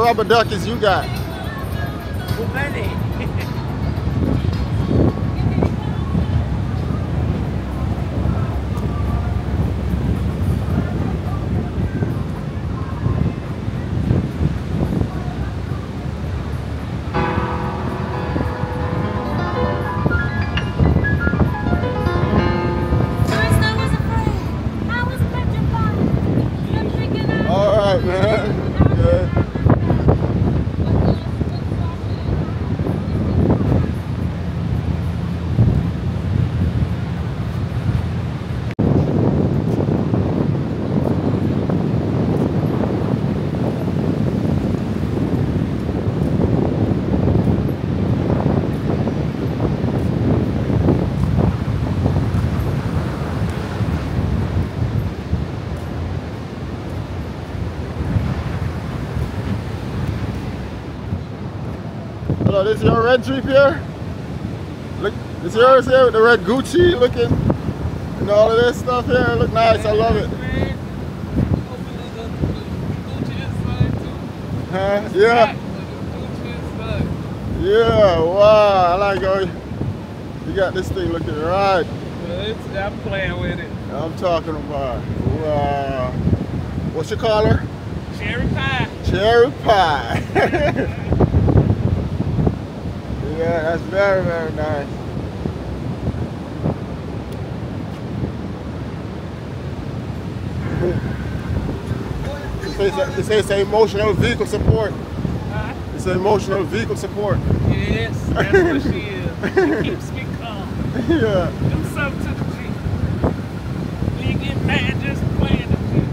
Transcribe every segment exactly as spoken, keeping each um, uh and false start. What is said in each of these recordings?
rubber duckies you got? Plenty. Hello, this is your red Jeep here? Look, this yours here with the red Gucci looking and all of this stuff here. Look nice, I love it. Huh? Yeah. Yeah, wow, I like how you got this thing looking right. I'm playing with it. I'm talking about. Wow. What's your color? Cherry pie. Cherry pie. Yeah, that's very, very nice. It says it's emotional vehicle support. Huh? It's emotional vehicle support. Yes, that's what she is. She keeps me calm. Yeah. Do something to the Jeep. When you get mad, just playing the Jeep.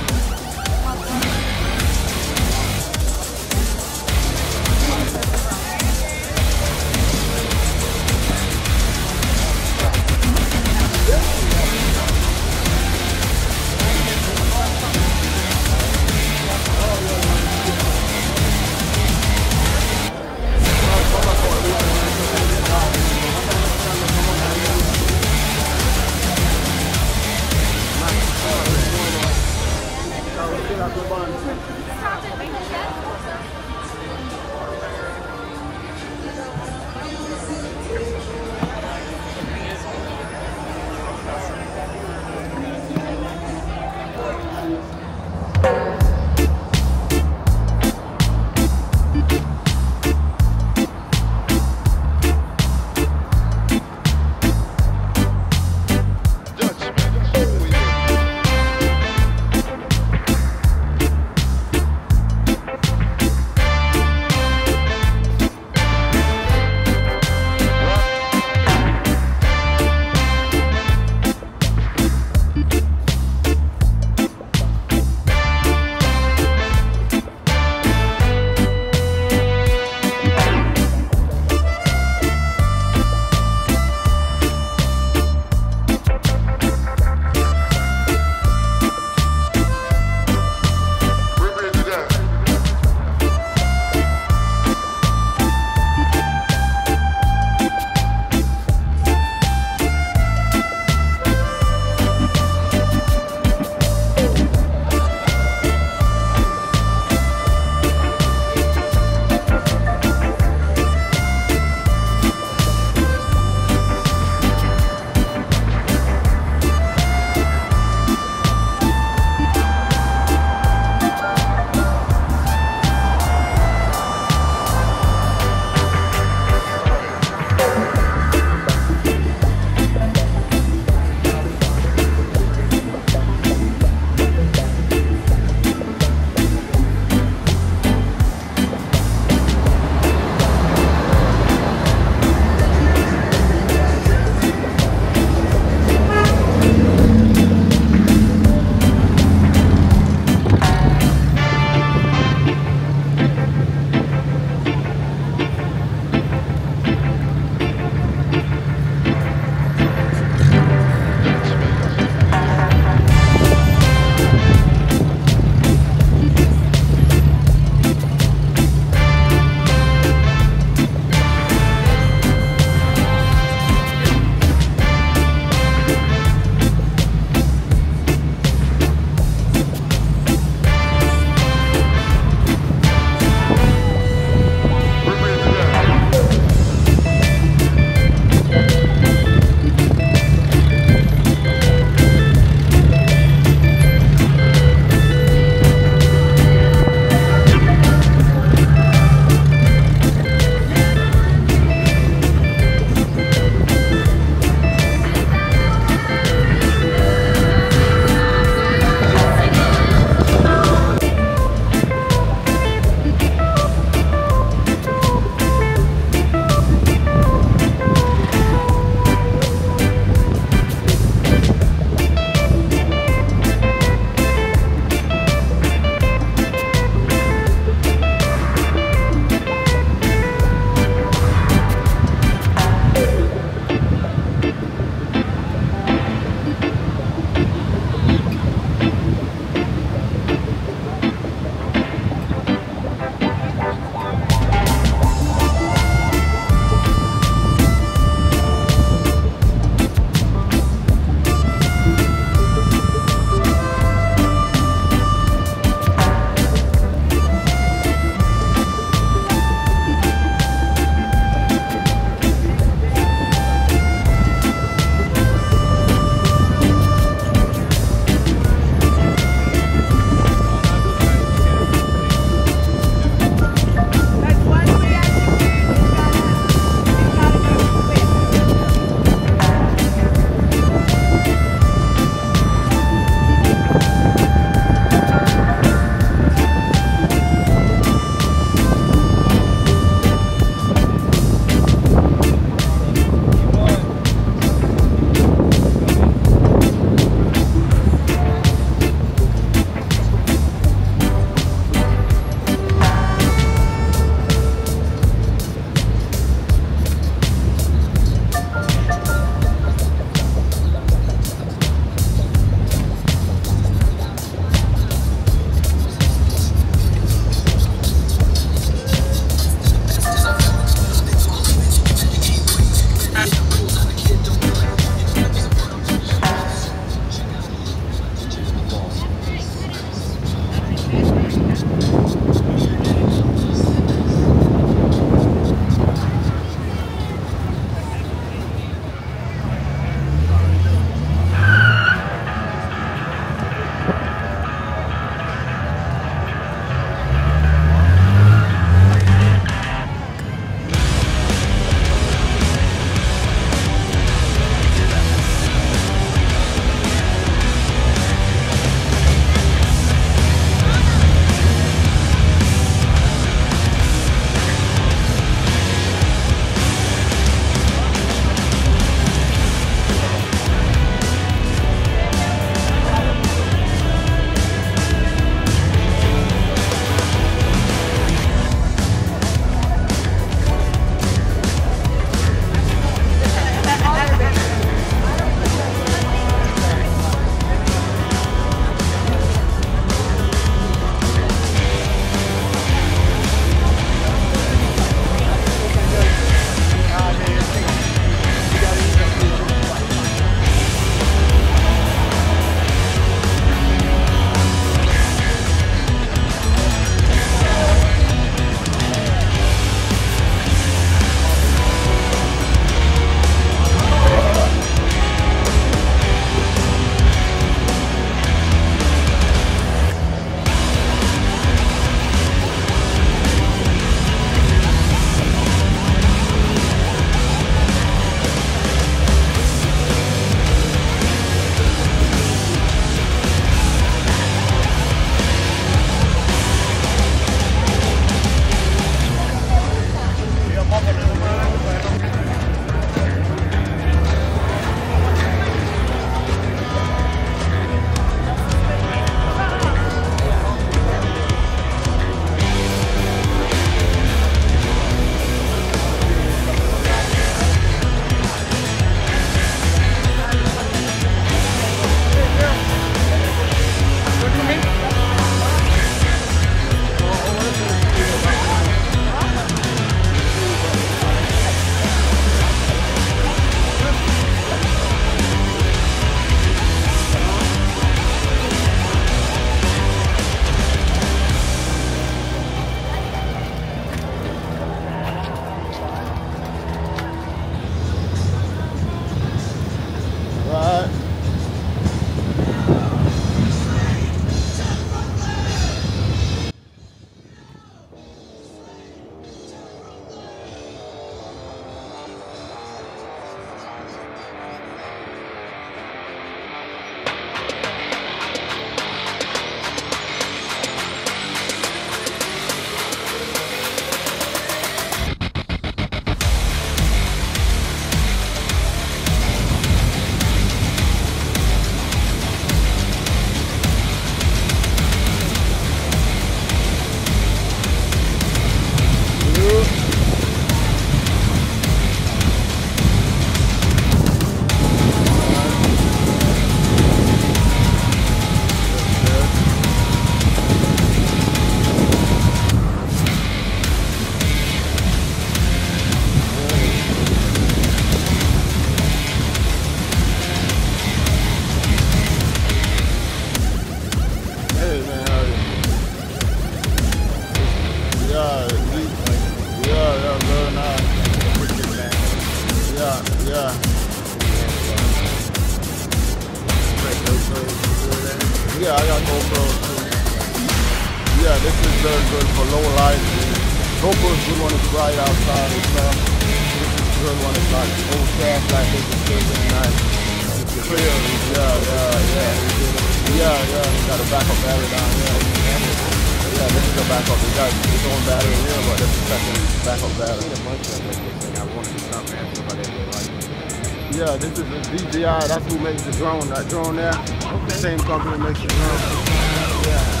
Yeah, I got GoPro too. Yeah, this is very good for low light. GoPro is good when it's bright outside and stuff. This is good when it's like overcast like this. It's still really nice. It's clear. Yeah, yeah, yeah. Yeah, yeah. We got a backup battery down here. Yeah, this is a backup. We got its own battery here, but this is second backup battery. I wanted to stop and ask about that. Yeah, this is the D J I. That's who makes the drone. That drone there. Okay. The same company makes the drone. Yeah.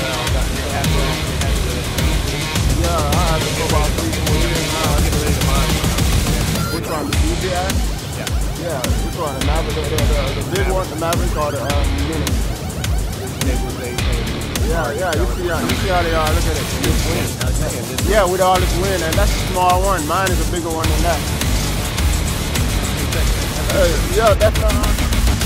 Yeah, I had to go about three, four years now. I get ready to mine. Which one? The D J I? Yeah. Yeah, which one? The Maverick, the, the, the, the big one, the Maverick or the um, Mini? Yeah, yeah, you see, how, you see how they are. Look at it. Yeah, with all this wind, and that's a small one. Mine is a bigger one than that. Uh, yeah, that's uh,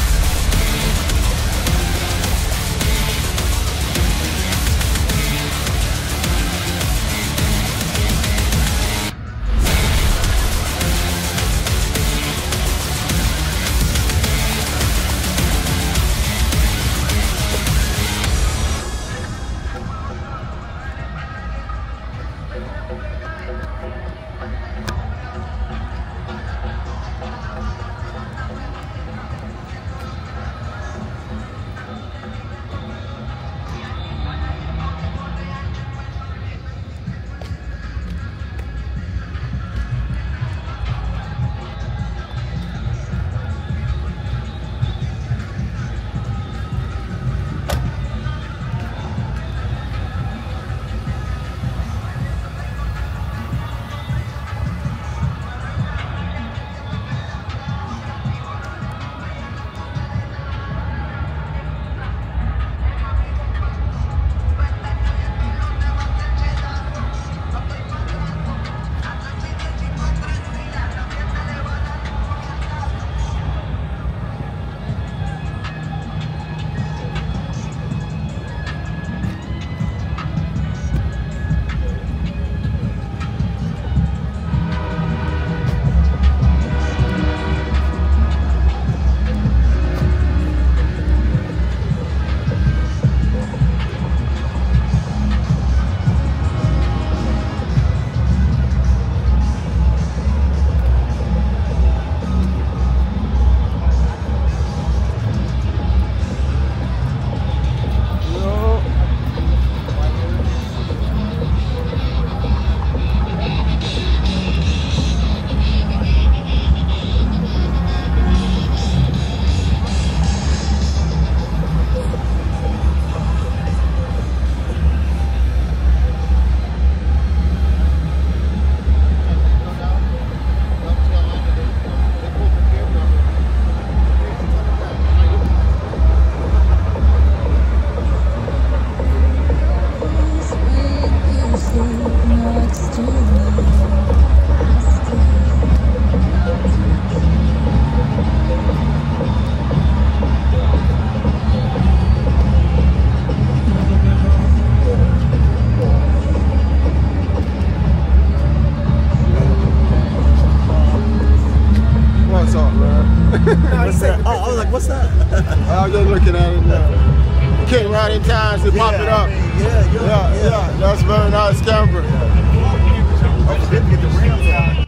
What's that? I was just looking at it now. You came right in time to pop yeah, it up. I mean, yeah, yeah, yeah, yeah, yeah. That's very nice camper. I did get the rims out.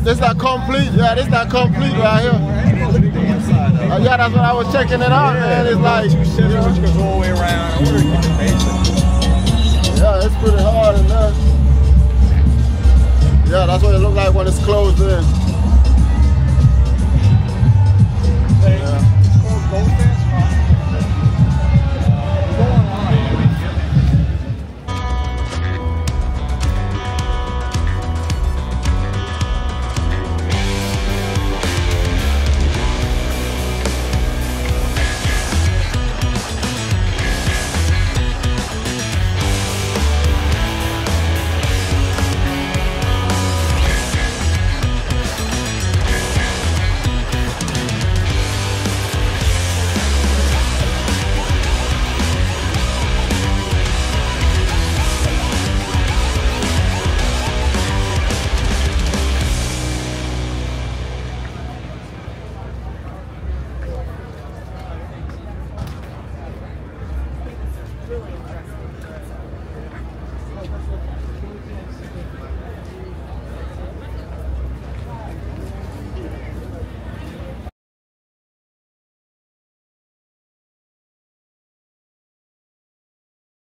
this not complete. Yeah, this not complete right here. Look at the inside though. Uh, yeah, that's what I was checking it out, man. It's like, two seven, you know, which goes all the way around. I wonder if you can base it. yeah, it's pretty hard in there. Yeah, that's what it looks like when it's closed in.